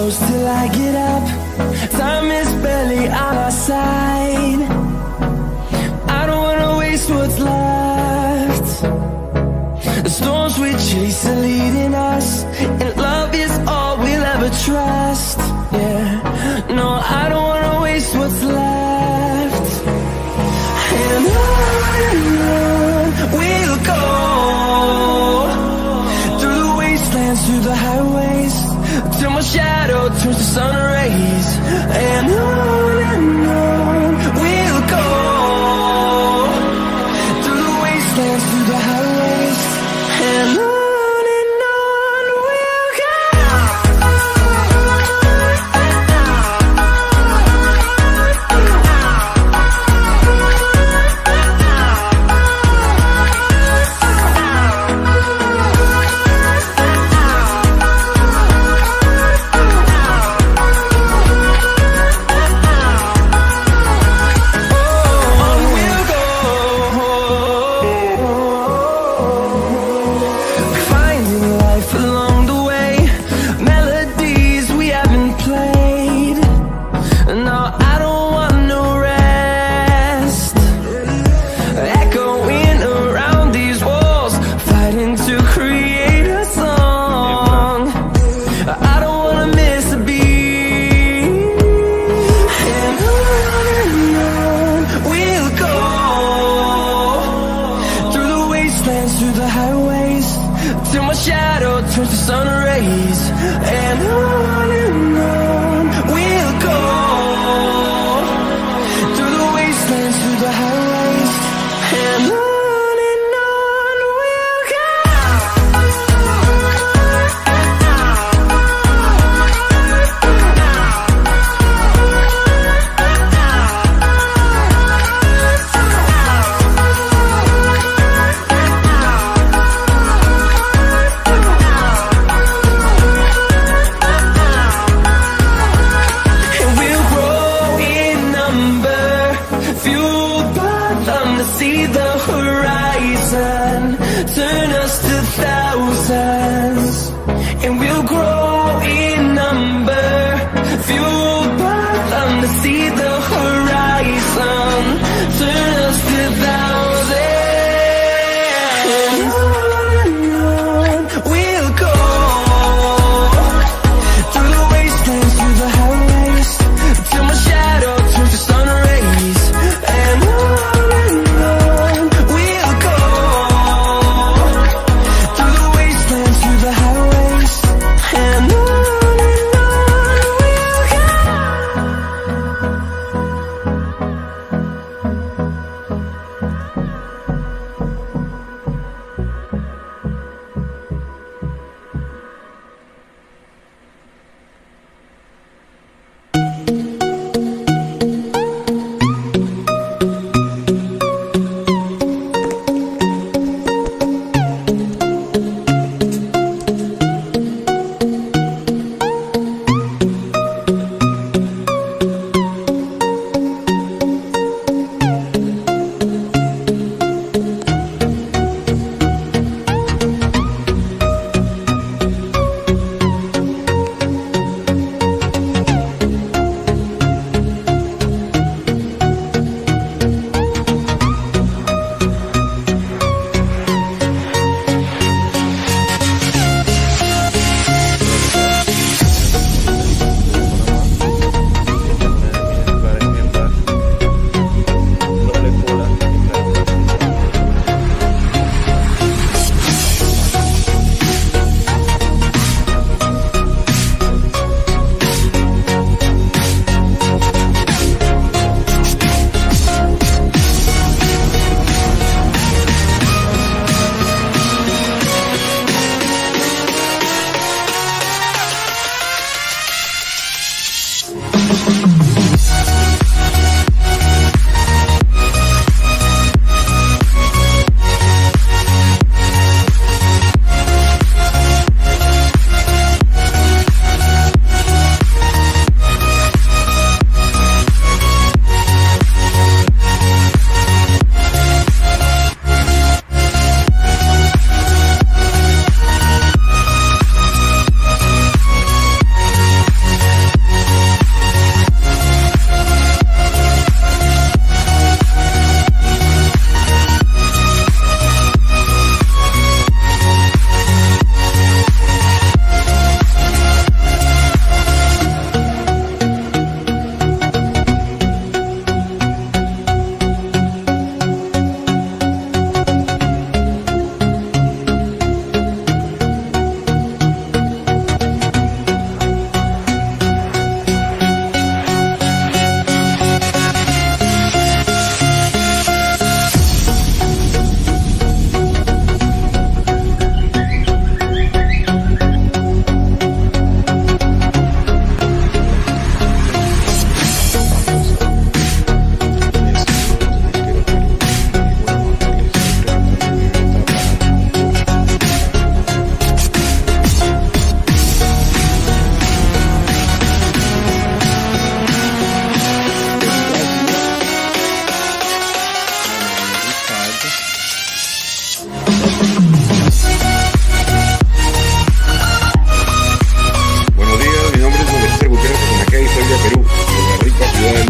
close till I get up. Time is barely on our side. I don't wanna waste what's left. The storms we chase are leading us, and love is all we'll ever trust. Yeah, no, I don't wanna waste what's left. And on we'll go, through the wastelands, through the highways, till my shadow turns to sun rays. And on we'll go, through the wastelands, through the highways, and on we'll go. Through the highways, till my shadow turns to sun rays. And on we'll go, through the wastelands, through the highways, and on we'll go. See the horizon, turn us to thousands, and we'll grow in number, fueled by them to see the horizon, turn us to thousands. And on we'll go, through the wastelands, through the highways, till my shadow turns to sun rays. And on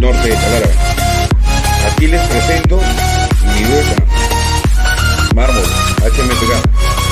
norte de Talara. Aquí les presento mi dueta, mármol, HMPK.